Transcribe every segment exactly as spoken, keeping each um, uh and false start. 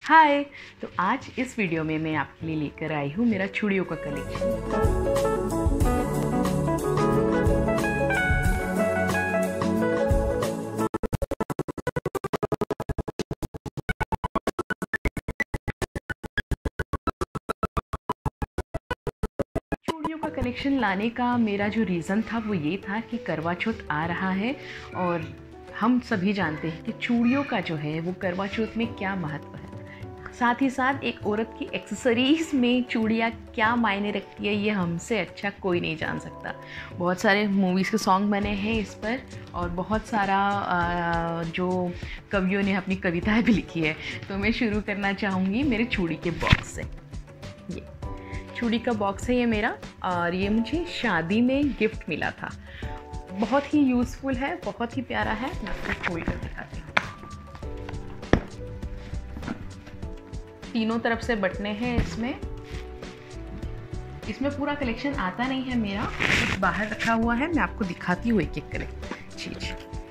हाय। तो आज इस वीडियो में मैं आपके लिए लेकर आई हूँ मेरा चूड़ियों का कलेक्शन। चूड़ियों का कलेक्शन लाने का मेरा जो रीज़न था वो ये था कि करवा चौथ आ रहा है और हम सभी जानते हैं कि चूड़ियों का जो है वो करवा चौथ में क्या महत्व है। साथ ही साथ एक औरत की एक्सेसरीज़ में चूड़ियाँ क्या मायने रखती है ये हमसे अच्छा कोई नहीं जान सकता। बहुत सारे मूवीज़ के सॉन्ग बने हैं इस पर और बहुत सारा जो कवियों ने अपनी कविताएं भी लिखी है। तो मैं शुरू करना चाहूँगी मेरे चूड़ी के बॉक्स से। ये चूड़ी का बॉक्स है ये मेरा, और ये मुझे शादी में गिफ्ट मिला था। बहुत ही यूज़फुल है, बहुत ही प्यारा है। मैं आपको खोल कर दिखाती हूँ। तीनों तरफ से बटने हैं इसमें। इसमें पूरा कलेक्शन आता नहीं है मेरा, कुछ बाहर रखा हुआ है। मैं आपको दिखाती हूँ एक एक करे चीज़।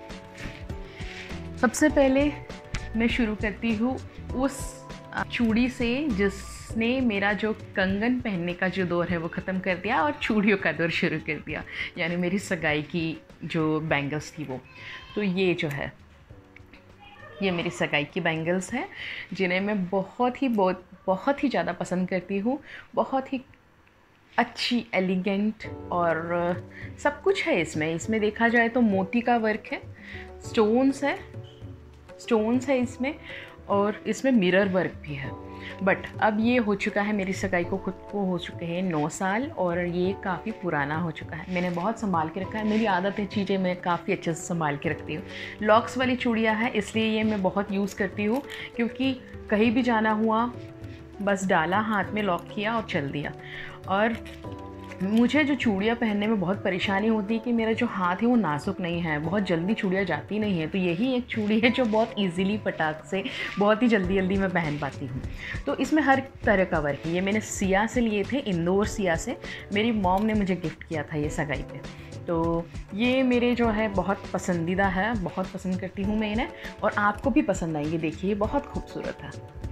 सबसे पहले मैं शुरू करती हूँ उस चूड़ी से जिसने मेरा जो कंगन पहनने का जो दौर है वो ख़त्म कर दिया और चूड़ियों का दौर शुरू कर दिया, यानी मेरी सगाई की जो बैंगल्स थी वो। तो ये जो है ये मेरी सगाई की बैंगल्स हैं जिन्हें मैं बहुत ही बहुत बहुत ही ज़्यादा पसंद करती हूँ। बहुत ही अच्छी, एलिगेंट और सब कुछ है इसमें। इसमें देखा जाए तो मोती का वर्क है, स्टोन्स है स्टोन्स है इसमें, और इसमें मिरर वर्क भी है। बट अब ये हो चुका है, मेरी सगाई को खुद को हो चुके हैं नौ साल और ये काफ़ी पुराना हो चुका है। मैंने बहुत संभाल के रखा है। मेरी आदत है चीज़ें मैं काफ़ी अच्छे से संभाल के रखती हूँ। लॉक्स वाली चूड़ियाँ हैं इसलिए ये मैं बहुत यूज़ करती हूँ, क्योंकि कहीं भी जाना हुआ बस डाला, हाथ में लॉक किया और चल दिया। और मुझे जो चूड़ियाँ पहनने में बहुत परेशानी होती है कि मेरा जो हाथ है वो नाजुक नहीं है, बहुत जल्दी चूड़ियाँ जाती नहीं है। तो यही एक चूड़ी है जो बहुत इजीली फटाक से बहुत ही जल्दी जल्दी मैं पहन पाती हूँ। तो इसमें हर तरह का वर्क है। ये मैंने सिया से लिए थे, इंदौर सिया से। मेरी मॉम ने मुझे गिफ्ट किया था ये सगाई पे। तो ये मेरे जो है बहुत पसंदीदा है, बहुत पसंद करती हूँ मैं इन्हें, और आपको भी पसंद आएंगे। देखिए बहुत खूबसूरत है।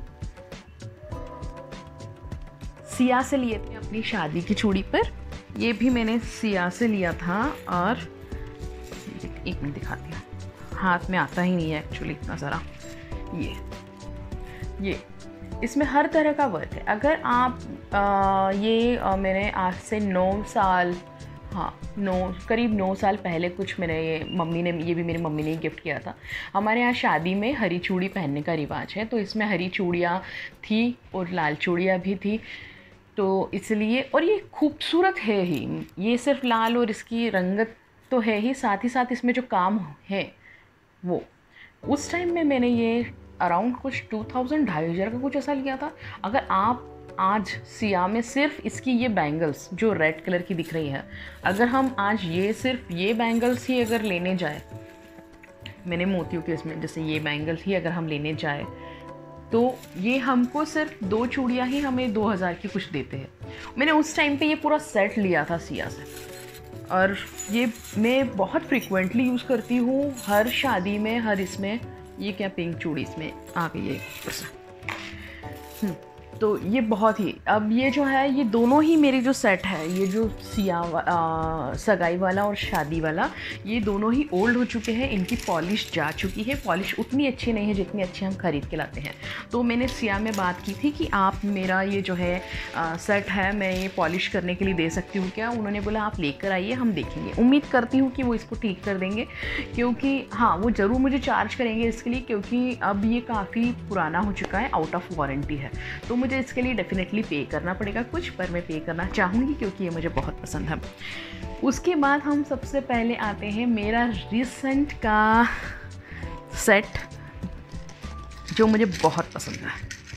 सिया से लिए थे अपनी शादी की चूड़ी पर। ये भी मैंने सिया से लिया था। और एक मिनट दिखाती हूँ, हाथ में आता ही नहीं है एक्चुअली इतना ज़रा। ये ये इसमें हर तरह का वर्क है। अगर आप आ, ये आ, मैंने आज से नौ साल हाँ नौ करीब नौ साल पहले कुछ मैंने ये मम्मी ने ये भी मेरी मम्मी ने गिफ्ट किया था। हमारे यहाँ शादी में हरी चूड़ी पहनने का रिवाज है, तो इसमें हरी चूड़ियाँ थी और लाल चूड़ियाँ भी थी। तो इसलिए, और ये खूबसूरत है ही, ये सिर्फ लाल और इसकी रंगत तो है ही, साथ ही साथ इसमें जो काम है वो उस टाइम में मैंने ये अराउंड कुछ टू थाउजेंड ढाई हज़ार का कुछ ऐसा लिया था। अगर आप आज सिया में सिर्फ इसकी ये बैंगल्स जो रेड कलर की दिख रही है, अगर हम आज ये सिर्फ ये बैंगल्स ही अगर लेने जाए, मैंने मोतियों के इसमें जैसे ये बैंगल ही अगर हम लेने जाए तो ये हमको सिर्फ दो चूड़ियाँ ही हमें दो हज़ार की कुछ देते हैं। मैंने उस टाइम पे ये पूरा सेट लिया था सिया से, और ये मैं बहुत फ्रीक्वेंटली यूज़ करती हूँ, हर शादी में, हर इसमें। ये क्या पिंक चूड़ी इसमें आ गई है ऊपर से। तो ये बहुत ही, अब ये जो है ये दोनों ही मेरी जो सेट है, ये जो सिया आ, सगाई वाला और शादी वाला, ये दोनों ही ओल्ड हो चुके हैं। इनकी पॉलिश जा चुकी है। पॉलिश उतनी अच्छी नहीं है जितनी अच्छी हम खरीद के लाते हैं। तो मैंने सिया में बात की थी कि आप मेरा ये जो है आ, सेट है, मैं ये पॉलिश करने के लिए दे सकती हूँ क्या। उन्होंने बोला आप लेकर आइए, हम देखेंगे। उम्मीद करती हूँ कि वो इसको ठीक कर देंगे, क्योंकि हाँ वो ज़रूर मुझे चार्ज करेंगे इसके लिए, क्योंकि अब ये काफ़ी पुराना हो चुका है, आउट ऑफ वारंटी है। तो मुझे इसके लिए डेफिनेटली पे करना पड़ेगा कुछ, पर मैं पे करना चाहूँगी क्योंकि ये मुझे बहुत पसंद है। उसके बाद हम सबसे पहले आते हैं मेरा रिसेंट का सेट जो मुझे बहुत पसंद है।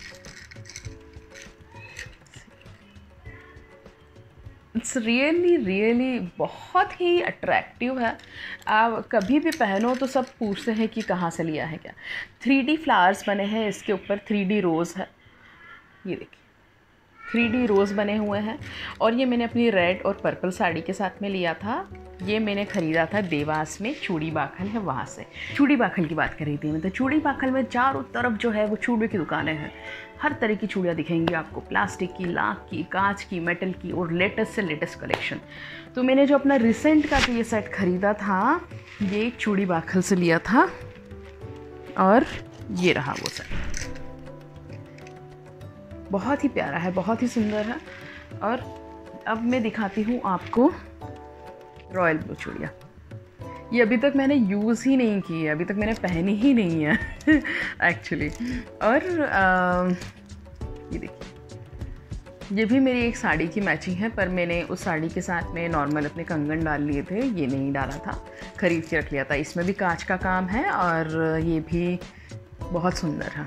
इट्स रियली रियली बहुत ही अट्रैक्टिव है। आप कभी भी पहनो तो सब पूछते हैं कि कहाँ से लिया है क्या। थ्री डी फ्लावर्स बने हैं इसके ऊपर, थ्री डी रोज़ है। ये देखिए थ्री डी रोज़ बने हुए हैं। और ये मैंने अपनी रेड और पर्पल साड़ी के साथ में लिया था। ये मैंने ख़रीदा था देवास में, चूड़ी बाखल है वहाँ से। चूड़ी बाखल की बात कर रही थी मैं, तो चूड़ी बाखल में चारों तरफ जो है वो चूड़ियों की दुकानें हैं। हर तरह की चूड़ियाँ दिखेंगी आपको, प्लास्टिक की, लाख की, कांच की, मेटल की, और लेटेस्ट से लेटेस्ट कलेक्शन। तो मैंने जो अपना रिसेंट का जो ये सेट ख़रीदा था, ये चूड़ी बाखल से लिया था, और ये रहा वो सेट। बहुत ही प्यारा है, बहुत ही सुंदर है। और अब मैं दिखाती हूँ आपको रॉयल ब्लू चूड़ियाँ। ये अभी तक मैंने यूज़ ही नहीं की है, अभी तक मैंने पहनी ही नहीं है एक्चुअली। और आ, ये देखिए, ये भी मेरी एक साड़ी की मैचिंग है, पर मैंने उस साड़ी के साथ में नॉर्मल अपने कंगन डाल लिए थे, ये नहीं डाला था, ख़रीद के रख लिया था। इसमें भी कांच का काम है और ये भी बहुत सुंदर है,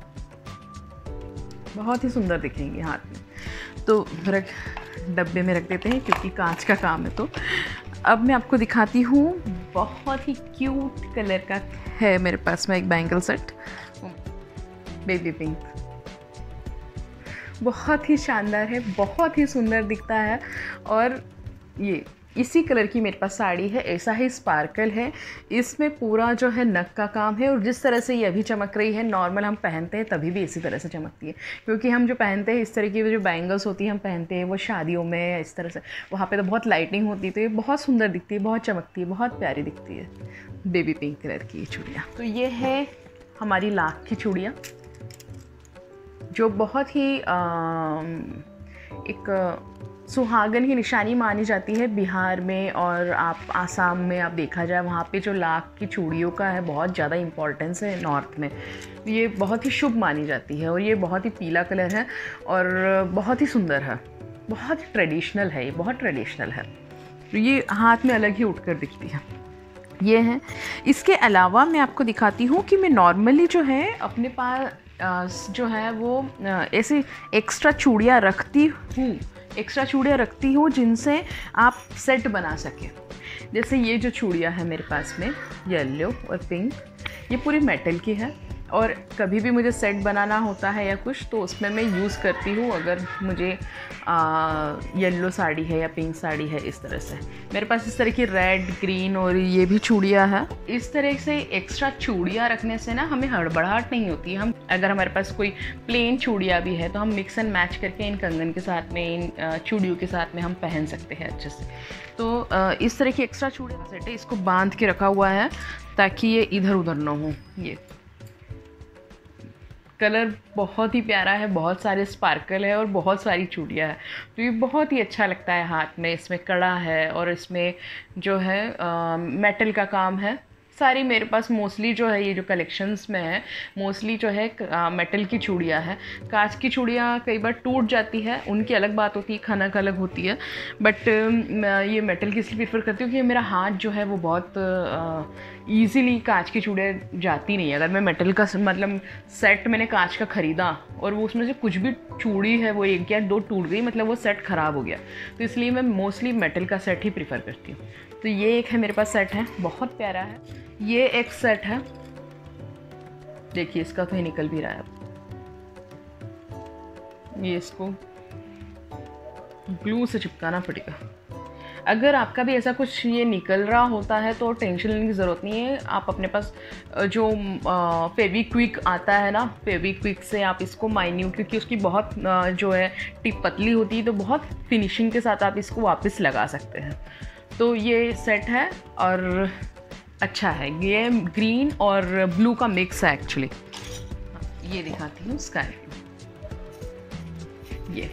बहुत ही सुंदर दिखेंगे हाथ में। तो रख डब्बे में रख देते हैं क्योंकि कांच का काम है। तो अब मैं आपको दिखाती हूँ, बहुत ही क्यूट कलर का है मेरे पास में एक बैंगल सेट, बेबी पिंक। बहुत ही शानदार है, बहुत ही सुंदर दिखता है। और ये इसी कलर की मेरे पास साड़ी है, ऐसा ही स्पार्कल है, इसमें पूरा जो है नग का काम है। और जिस तरह से ये अभी चमक रही है, नॉर्मल हम पहनते हैं तभी भी इसी तरह से चमकती है। क्योंकि हम जो पहनते हैं इस तरह की जो बैंगल्स होती है हम पहनते हैं वो शादियों में इस तरह से, वहाँ पे तो बहुत लाइटिंग होती है, तो ये बहुत सुंदर दिखती है, बहुत चमकती है, बहुत प्यारी दिखती है। बेबी पिंक कलर की चूड़ियाँ। तो ये है हमारी लाख की चूड़ियाँ, जो बहुत ही आ, एक सुहागन की निशानी मानी जाती है बिहार में। और आप आसाम में आप देखा जाए, वहाँ पे जो लाख की चूड़ियों का है बहुत ज़्यादा इम्पोर्टेंस है नॉर्थ में। ये बहुत ही शुभ मानी जाती है। और ये बहुत ही पीला कलर है और बहुत ही सुंदर है, बहुत ट्रेडिशनल है, ये बहुत ट्रेडिशनल है। तो ये हाथ में अलग ही उठकर दिखती है। ये है। इसके अलावा मैं आपको दिखाती हूँ कि मैं नॉर्मली जो है अपने पास जो है वो ऐसे एक्स्ट्रा चूड़ियाँ रखती हूँ एक्स्ट्रा चूड़ियाँ रखती हूँ जिनसे आप सेट बना सकें। जैसे ये जो चूड़ियाँ है मेरे पास में, येलो और पिंक, ये पूरी मेटल की है। और कभी भी मुझे सेट बनाना होता है या कुछ, तो उसमें मैं यूज़ करती हूँ। अगर मुझे येलो साड़ी है या पिंक साड़ी है, इस तरह से मेरे पास इस तरह की रेड, ग्रीन और ये भी चूड़ियाँ हैं। इस तरह से एक्स्ट्रा चूड़ियाँ रखने से ना हमें हड़बड़ाहट नहीं होती। हम अगर हमारे पास कोई प्लेन चूड़ियाँ भी है तो हम मिक्स एंड मैच करके इन कंगन के साथ में, इन चूड़ियों के साथ में हम पहन सकते हैं अच्छे से। तो इस तरह की एक्स्ट्रा चूड़ियाँ सेट है, इसको बांध के रखा हुआ है ताकि ये इधर उधर ना हो। ये कलर बहुत ही प्यारा है, बहुत सारे स्पार्कल है और बहुत सारी चूड़ियाँ है, तो ये बहुत ही अच्छा लगता है हाथ में। इसमें कड़ा है और इसमें जो है आ, मेटल का काम है। सारी मेरे पास मोस्टली जो है ये जो कलेक्शंस में है, मोस्टली जो है आ, मेटल की चूड़ियाँ हैं। कांच की चूड़ियाँ कई बार टूट जाती है, उनकी अलग बात होती है, खनक अलग होती है। बट ये मेटल की इसलिए प्रेफर करती हूँ कि मेरा हाथ जो है वो बहुत ईज़िली कांच की चूड़ियाँ जाती नहीं है। अगर मैं मेटल का मतलब सेट मैंने कांच का ख़रीदा और वो उसमें से कुछ भी चूड़ी है वो एक या दो टूट गई, मतलब वो सेट ख़राब हो गया। तो इसलिए मैं मोस्टली मेटल का सेट ही प्रेफर करती हूँ। तो ये एक है मेरे पास सेट है, बहुत प्यारा है। ये एक सेट है, देखिए इसका तो ही निकल भी रहा है। ये इसको ग्लू से चिपकाना पड़ेगा। अगर आपका भी ऐसा कुछ ये निकल रहा होता है तो टेंशन लेने की ज़रूरत नहीं है। आप अपने पास जो फेविक्विक आता है ना, फेविक्विक से आप इसको माइन्यूट, क्योंकि उसकी बहुत जो है टिप पतली होती है, तो बहुत फिनिशिंग के साथ आप इसको वापस लगा सकते हैं। तो ये सेट है और अच्छा है। ये ग्रीन और ब्लू का मिक्स है एक्चुअली। ये दिखाती हूँ स्काई ब्लू। ये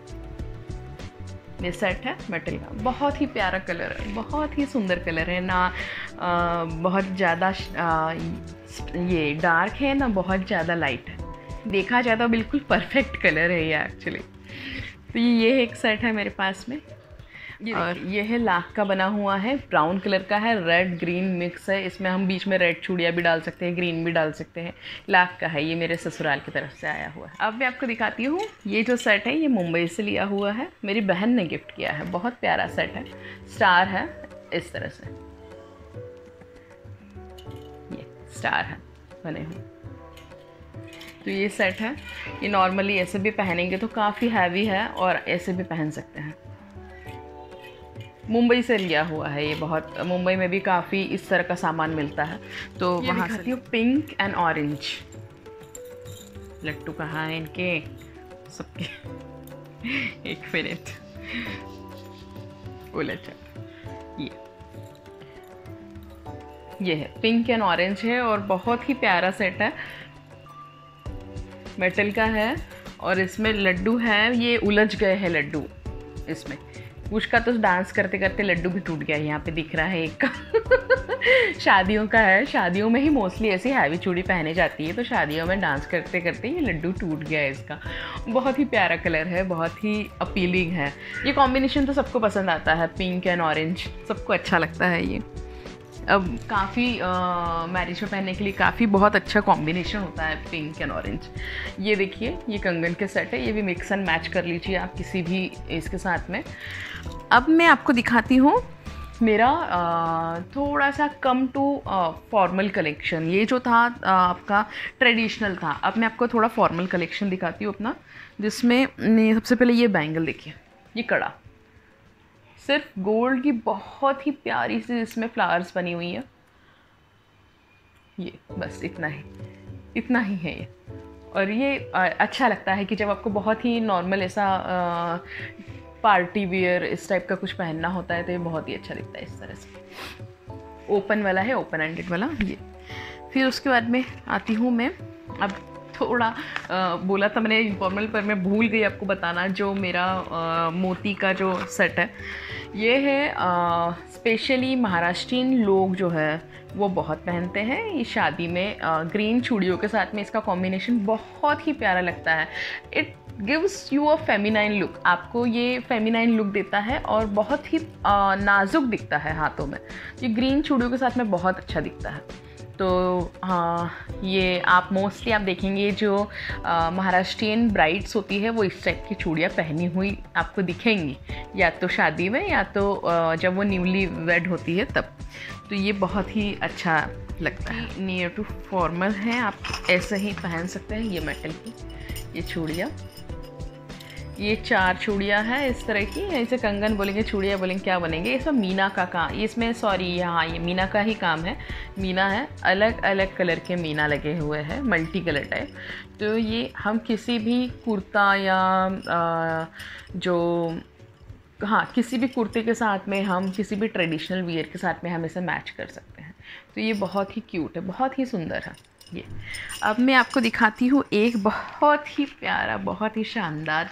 ये सेट है मेटल का, बहुत ही प्यारा कलर है, बहुत ही सुंदर कलर है ना। आ, बहुत ज़्यादा ये डार्क है ना, बहुत ज़्यादा लाइट है। देखा जाए तो बिल्कुल परफेक्ट कलर है ये एक्चुअली। तो ये एक सेट है मेरे पास में। और ये है लाख का बना हुआ है, ब्राउन कलर का है, रेड ग्रीन मिक्स है। इसमें हम बीच में रेड चूड़ियाँ भी डाल सकते हैं, ग्रीन भी डाल सकते हैं। लाख का है, ये मेरे ससुराल की तरफ से आया हुआ है। अब मैं आपको दिखाती हूँ, ये जो सेट है ये मुंबई से लिया हुआ है, मेरी बहन ने गिफ्ट किया है। बहुत प्यारा सेट है, स्टार है इस तरह से, ये स्टार है बने हुए। तो ये सेट है, ये नॉर्मली ऐसे भी पहनेंगे तो काफ़ी हैवी है और ऐसे भी पहन सकते हैं। मुंबई से लिया हुआ है ये, बहुत मुंबई में भी काफ़ी इस तरह का सामान मिलता है। तो वहाँ से हूँ पिंक एंड ऑरेंज। लट्टू कहाँ है इनके सबके? एक मिनट, बोला चल। ये ये है पिंक एंड ऑरेंज है और बहुत ही प्यारा सेट है, मेटल का है और इसमें लड्डू है। ये उलझ गए हैं लड्डू इसमें, कुछ का तो डांस करते करते लड्डू भी टूट गया, यहाँ पे दिख रहा है एक का। शादियों का है, शादियों में ही मोस्टली ऐसी हैवी चूड़ी पहने जाती है, तो शादियों में डांस करते करते ये लड्डू टूट गया है इसका। बहुत ही प्यारा कलर है, बहुत ही अपीलिंग है। ये कॉम्बिनेशन तो सबको पसंद आता है, पिंक एंड ऑरेंज सबको अच्छा लगता है ये। अब काफ़ी मैरिज में पहनने के लिए काफ़ी बहुत अच्छा कॉम्बिनेशन होता है पिंक एंड ऑरेंज। ये देखिए, ये कंगन के सेट है, ये भी मिक्स एंड मैच कर लीजिए आप किसी भी इसके साथ में। अब मैं आपको दिखाती हूँ मेरा आ, थोड़ा सा कम टू फॉर्मल कलेक्शन। ये जो था आ, आपका ट्रेडिशनल था, अब मैं आपको थोड़ा फॉर्मल कलेक्शन दिखाती हूँ अपना, जिसमें सबसे पहले ये बैंगल देखिए, ये कड़ा सिर्फ गोल्ड की बहुत ही प्यारी सी इसमें फ्लावर्स बनी हुई है। ये बस इतना ही इतना ही है ये। और ये अच्छा लगता है कि जब आपको बहुत ही नॉर्मल ऐसा पार्टी वियर इस टाइप का कुछ पहनना होता है तो ये बहुत ही अच्छा दिखता है इस तरह से। ओपन वाला है, ओपन एंडेड वाला ये। फिर उसके बाद में आती हूँ मैं, अब थोड़ा आ, बोला था मैंने इनफॉर्मल पर मैं भूल गई आपको बताना, जो मेरा आ, मोती का जो सेट है ये है। स्पेशली महाराष्ट्रियन लोग जो है वो बहुत पहनते हैं ये शादी में। आ, ग्रीन चूड़ियों के साथ में इसका कॉम्बिनेशन बहुत ही प्यारा लगता है। It gives you a feminine look, आपको ये फेमिनाइन लुक देता है और बहुत ही आ, नाजुक दिखता है हाथों में। ये ग्रीन चूड़ियों के साथ में बहुत अच्छा दिखता है। तो हाँ, ये आप मोस्टली आप देखेंगे जो महाराष्ट्रियन ब्राइड्स होती है वो इस टाइप की चूड़ियाँ पहनी हुई आपको दिखेंगी, या तो शादी में या तो आ, जब वो न्यूली वेड होती है तब। तो ये बहुत ही अच्छा लगता है, नियर टू फॉर्मल है, आप ऐसे ही पहन सकते हैं। ये मेटल की ये चूड़ियाँ, ये चार चूड़ियाँ हैं इस तरह की, इसे कंगन बोलेंगे, चूड़ियाँ बोलेंगे, क्या बनेंगे। इसमें मीना का काम, इसमें सॉरी यहाँ ये मीना का ही काम है। मीना है, अलग अलग कलर के मीना लगे हुए हैं, मल्टी कलर टाइप। तो ये हम किसी भी कुर्ता या आ, जो हाँ किसी भी कुर्ते के साथ में, हम किसी भी ट्रेडिशनल वियर के साथ में हम इसे मैच कर सकते हैं। तो ये बहुत ही क्यूट है, बहुत ही सुंदर है ये। अब मैं आपको दिखाती हूँ एक बहुत ही प्यारा, बहुत ही शानदार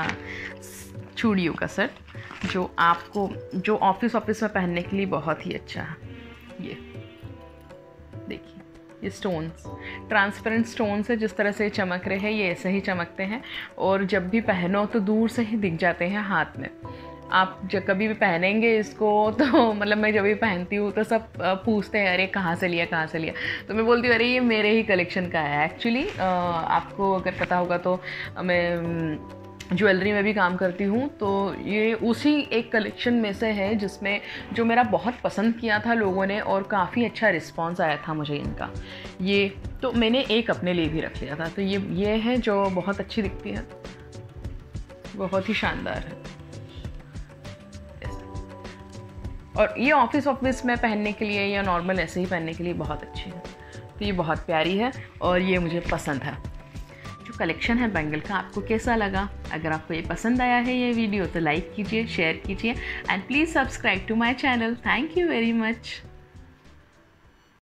चूड़ियों का सेट, जो आपको जो ऑफिस ऑफिस में पहनने के लिए बहुत ही अच्छा है। ये देखिए, ये स्टोन्स, ट्रांसपेरेंट स्टोन्स है, जिस तरह से चमक रहे हैं ये ऐसे ही चमकते हैं और जब भी पहनो तो दूर से ही दिख जाते हैं हाथ में। आप जब कभी भी पहनेंगे इसको तो मतलब मैं जब भी पहनती हूँ तो सब पूछते हैं अरे कहाँ से लिया कहाँ से लिया, तो मैं बोलती हूँ अरे ये मेरे ही कलेक्शन का है। एक्चुअली आपको अगर पता होगा तो मैं ज्वेलरी में भी काम करती हूँ, तो ये उसी एक कलेक्शन में से है जिसमें जो मेरा बहुत पसंद किया था लोगों ने और काफ़ी अच्छा रिस्पॉन्स आया था मुझे इनका। ये तो मैंने एक अपने लिए भी रख लिया था। तो ये ये है जो बहुत अच्छी दिखती है, बहुत ही शानदार है और ये ऑफिस ऑफिस में पहनने के लिए या नॉर्मल ऐसे ही पहनने के लिए बहुत अच्छी है। तो ये बहुत प्यारी है और ये मुझे पसंद है। जो कलेक्शन है बैंगल का, आपको कैसा लगा? अगर आपको ये पसंद आया है ये वीडियो तो लाइक कीजिए, शेयर कीजिए and please subscribe to my channel. Thank you very much.